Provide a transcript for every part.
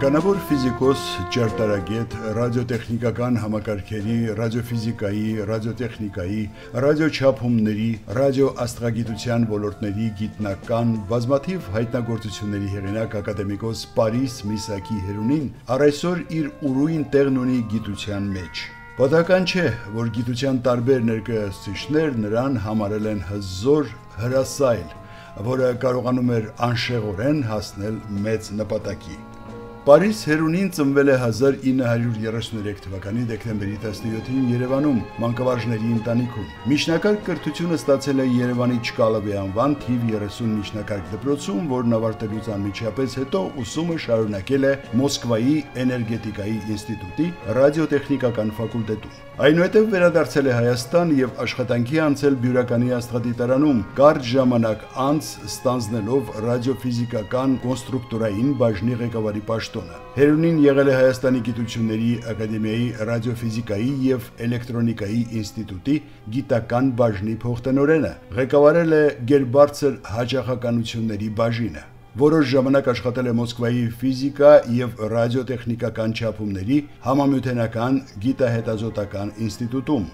Ականավոր ֆիզիկոս, ճարտարագետ, ռադիոտեխնիկական համակարգերի, ռադիոֆիզիկայի, ռադիոտեխնիկայի, ռադիոչափումների, ռադիոաստղագիտության ոլորտների գիտնական, բազմաթիվ հայտնագործությունների հեղինակ ակադեմիկոս Պարիս Միսակի Հերունին առայսօր իր ուրույն տեղն ունի գիտության մեջ։ Պատահական չէ, որ գիտության տարբեր ներկայացուցիչներ նրան համարել են հզոր հրասայլ, որը կարողանում էր անշեղորեն հասնել մեծ նպատակի։ Պարիս Հերունին ծնվել է 1933 թվականի դեկտեմբերի 17-ին Երևանում, մանկավարժների ընտանիքում։ Միջնակարգ կրթությունը ստացել է Երևանի Չկալովի անվան թիվ 30 միջնակարգ դպրոցում, որն ավարտելուց անմիջապես հետո ուսումը շարունակել է Մոսկվայի էներգետիկայի ինստիտուտի ռադիոտեխնիկական ֆակուլտետում։ Այնուհետև վերադարձել է Հայաստան եւ աշխատանքի անցել Բյուրականի աստղադիտարանում, կարճ ժամանակ անց ստանձնելով ռադիոֆիզիկական կոնստրուկտորային բաժնի ղեկավարի պաշտոնը։ Հերունին եղել է Հայաստանի գիտությունների ակադեմիայի ռադիոֆիզիկայի եւ էլեկտրոնիկայի ինստիտուտի գիտական բաժնի փոխտնօրենը, ղեկավարել է գերբարձր հաճախականությունների բաժինը։ Որոշ ժամանակ աշխատել է Մոսկվայի ֆիզիկա եւ ռադիոտեխնիկական չափումների համամիութենական գիտահետազոտական ինստիտուտում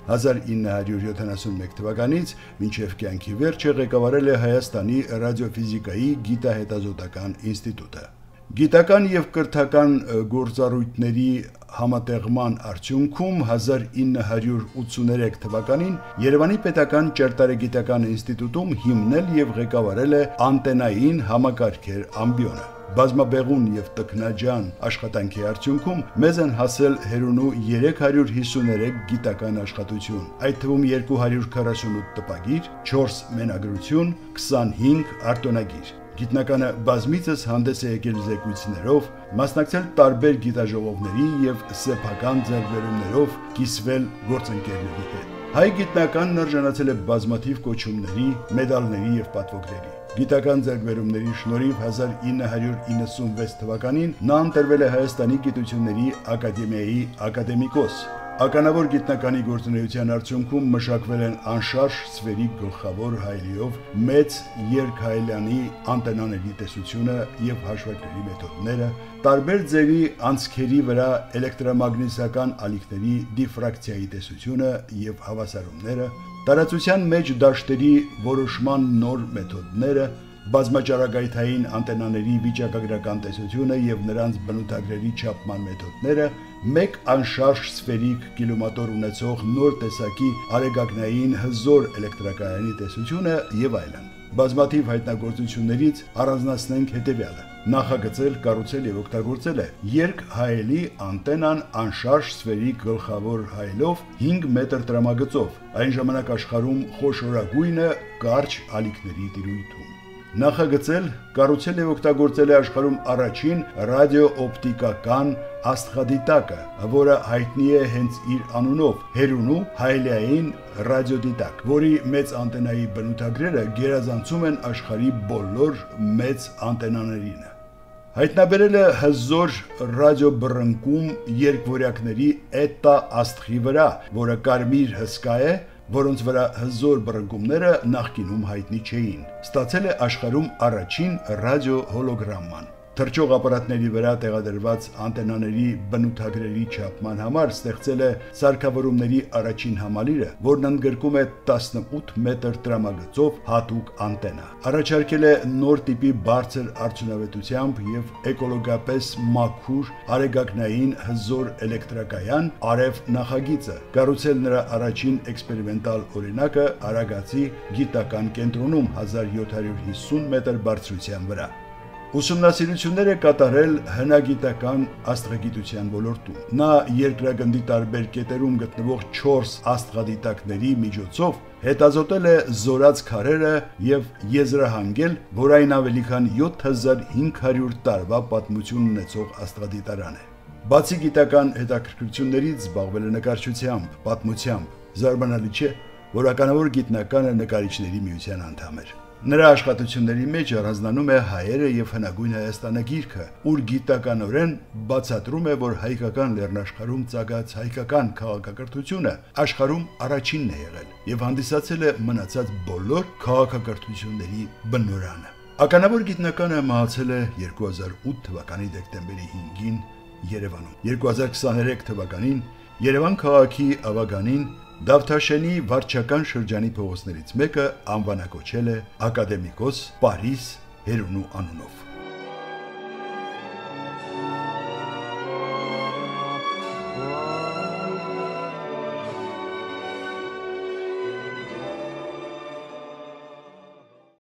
1971 թվականից մինչև կյանքի վերջը ղեկավարել է Հայաստանի ռադիոֆիզիկայի գիտահետազոտական ինստիտուտը։ Գիտական եւ կրթական գործառույթների համատեղման արդյունքում 1983 թվականին Երևանի պետական ճարտարագիտական ինստիտուտում հիմնել եւ ղեկավարել է անտենային համակարգեր ամբիոնը։ Բազմաբեղուն եւ տքնաջան աշխատանքի արդյունքում մեզ են հասել Հերունու 353 գիտական աշխատություն, այդ թվում 248 տպագիր, 4 մենագրություն, 25 արտոնագիր։ Գիտնականը բազմիցս հանդես է եկել զեկույցներով, մասնակցել տարբեր գիտաժողովների եւ սեփական ձեռքբերումներով, կիսվել գործընկերների հետ։ Հայ գիտնականն արժանացել է բազմաթիվ կոչումների, մեդալների եւ պատվոգրերի։ Գիտական ձեռքբերումների շնորհիվ 1996 թվականին նա ընտրվել է Հայաստանի գիտությունների ակադեմիայի ակադեմիկոս։ Ականավոր գիտնականի գործունեության արդյունքում մշակվել են անշարժ սֆերիկ գլխավոր հայելիով մեծ երկհայելյանի անտենաների տեսությունը եւ հաշվարկների մեթոդները, տարբեր ձևի անցքերի վրա էլեկտրամագնիսական ալիքների դիֆրակցիայի տեսությունը եւ հավասարումները, տարածության մեջ դաշտերի որոշման նոր մեթոդները, բազմաճառագայթային անտենաների վիճակագրական տեսությունը եւ նրանց բնութագրերի չափման մեթոդները, մեկ անշարժ սֆերիկ կիլոմատոր ունեցող նոր տեսակի արեգակնային հզոր էլեկտրակայանի տեսությունը եւ այլն։ Բազմաթիվ հայտնագործություններից առանձնացնենք հետեւյալը. նախագծել, կառուցել եւ օգտագործել է երկհայելի անտենան անշարժ սֆերիկ գլխավոր հայելով 5 մետր տրամագծով, այն ժամանակ աշխարհում խոշորագույնը կարճ ալիքների տիրույթում։ Նախագծել, կառուցել եւ օգտագործել է աշխարհում առաջին ռադիոօպտիկական աստղադիտակը, որը հայտնի է հենց իր անունով՝ Հերունու հայելիային ռադիոդիտակ, որի մեծ անտենայի բնութագրերը գերազանցում են աշխարհի բոլոր մեծ անտենաներին։ Հայտնաբերել է հզոր ռադիոբռնկում երկվորյակների էտա աստղի վրա, որը կարմիր հսկա է, որոնց վրա հզոր բռնկումները նախկինում հայտնի չէին։ Ստացել է աշխարհում առաջին ռադիոհոլոգրաման։ Թռչող ապարատների վրա տեղադրված անտենաների բնութագրերի չափման համար ստեղծել է սարքավորումների առաջին համալիրը, որն ընդգրկում է 18 մետր տրամագծով հատուկ անտենա։ Առաջարկել է նոր տիպի բարձր արդյունավետությամբ եւ էկոլոգիապես մաքուր արեգակնային հզոր էլեկտրակայան Արև նախագիծը, կառուցել նրա առաջին էքսպերիմենտալ օրինակը Արագածի գիտական կենտրոնում 1750 մետր բարձրության վրա։ Ուսումնասիրություններ է կատարել հնագիտական աստղագիտության ոլորտում։ Նա երկրագնդի տարբեր կետերում գտնվող 4 աստղադիտակների միջոցով հետազոտել է զորած քարերը եւ եզրահանգել, որ այն ավելի քան 7500 տարվա պատմություն ունեցող աստղադիտարան է։ Բացի գիտական հետաքրքրություններից զբաղվել է նկարչությամբ, պատմությամբ։ Զարմանալի չէ, որ ականավոր գիտնականը նկարիչների միության անդամ էր։ Նրա աշխատությունների մեջ առանձնանում է հայերը եւ հնագույն Հայաստանը գիրքը, ուր գիտականորեն բացատրում է, որ հայկական լեռնաշխարհում ծագած հայկական քաղաքակրթությունը աշխարհում առաջինն է եղել եւ հանդիսացել է մնացած բոլոր քաղաքակրթությունների բնօրրանը։ Ականավոր գիտնականը մահացել է 2008 թվականի դեկտեմբերի 5-ին Երևանում։ 2023 թվականին Երևան քաղաքի ավագանին Դավթաշենի վարչական շրջանի փողոցներից մեկը անվանակոչել է ակադեմիկոս Պարիս Հերունու անունով։